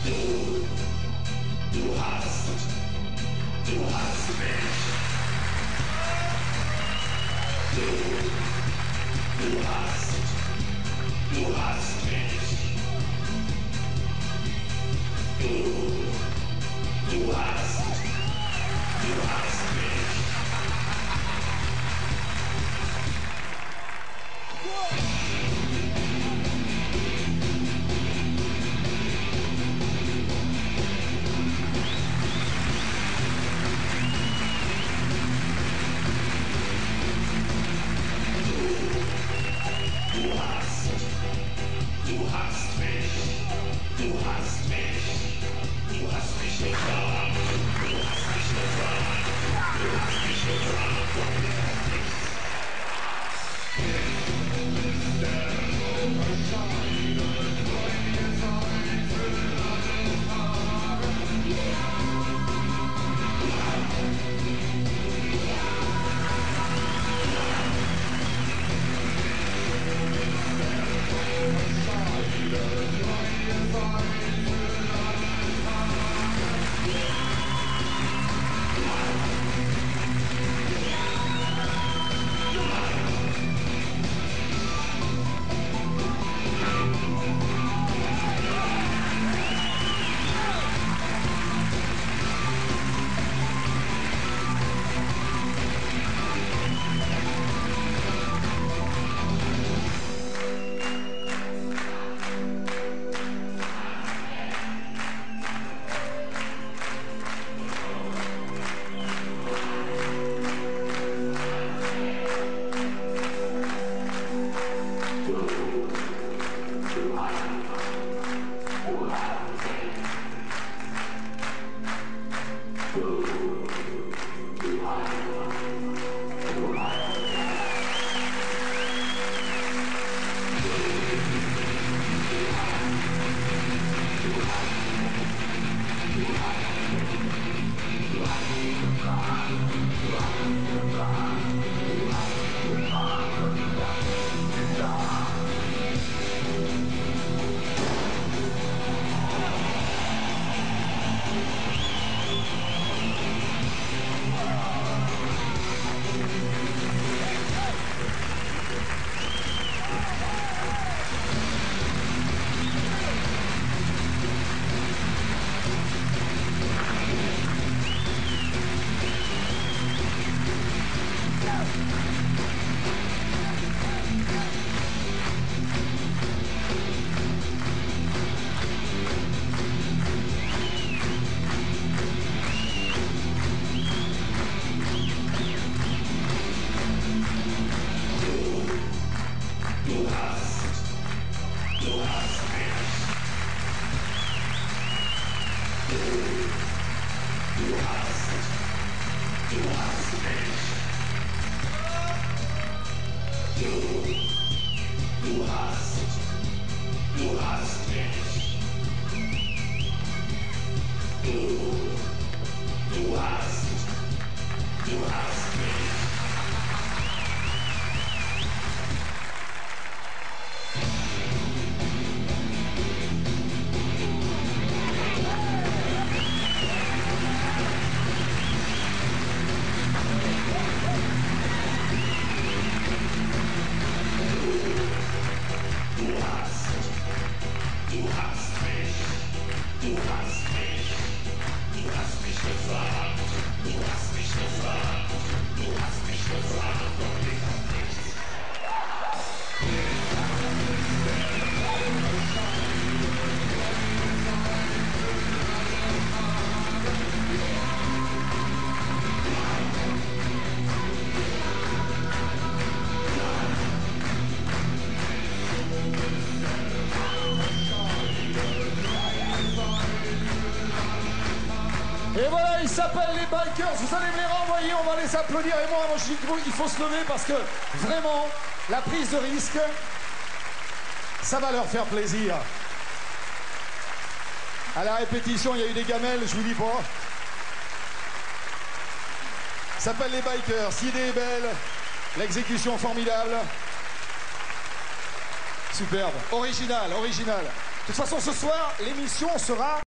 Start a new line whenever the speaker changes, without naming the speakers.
Du hast mich. Du hast mich. Du hast mich. Du hast mich. Du hast mich. Du hast mich gefahren. Du hast mich gefahren. Du hast mich gefahren. Von mir nichts. Der unterscheidet neue Zeit für alle Tage.
Et voilà, ils s'appellent les Bikers. Vous allez me les renvoyer, on va les applaudir. Et moi, je dis qu'il faut se lever parce que vraiment, la prise de risque, ça va leur faire plaisir. À la répétition, il y a eu des gamelles, je vous dis pas. Ça s'appelle les Bikers. L'idée est belle, l'exécution formidable. Superbe, original, original. De toute façon, ce soir, l'émission sera...